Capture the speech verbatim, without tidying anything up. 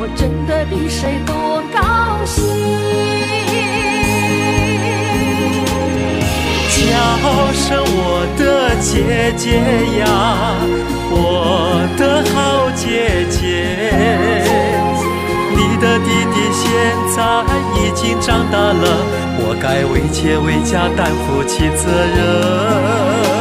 真的比谁都高兴。 叫声我的姐姐呀，我的好姐姐，你的弟弟现在已经长大了，我该为姐为家担负起责任。